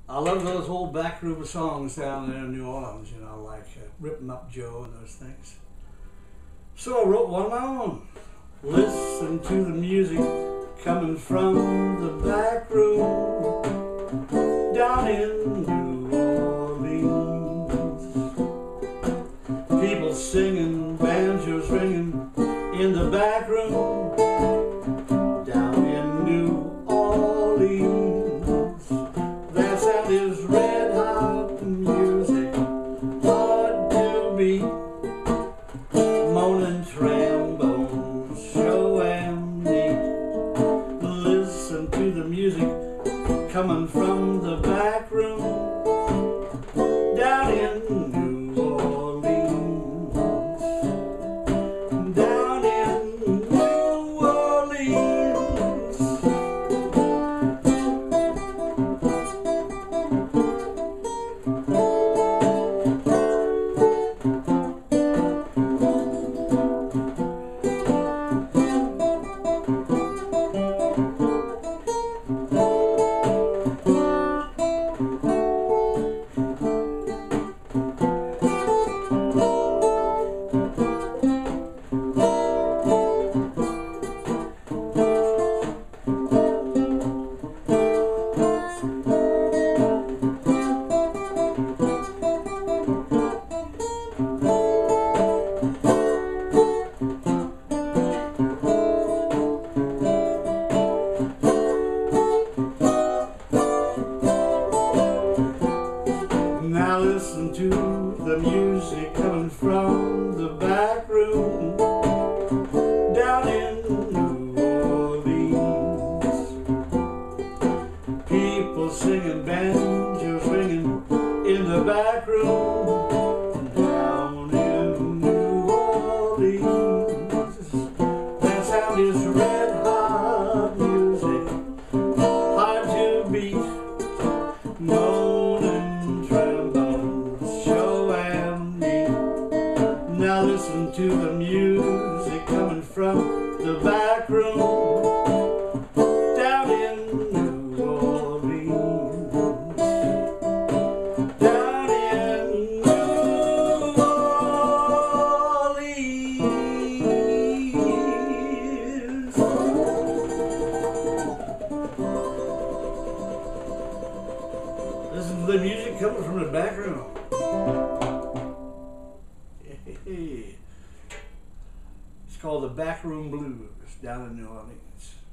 I love those old backroom songs down there in New Orleans, you know, like Rippin' Up Joe and those things. So I wrote one of my own. Listen to the music coming from the back room down in New Orleans. People singing, banjos ringing in the back room down in New Orleans. That sound is red hot music, hard to beat. Moaning trombones, show and neat. Listen to the music coming from the back room down in New Orleans. Down in New Orleans. Now listen to the music coming from the back room down in New Orleans. People singing, banjos ringing in the back room down in New Orleans. That sound is red hot music, hard to beat. Moaning trombones, show and neat. Now listen to the music coming from the back room down in New Orleans. Down in New Orleans. Listen to the music coming from the back room. It's called the Backroom Blues down in New Orleans.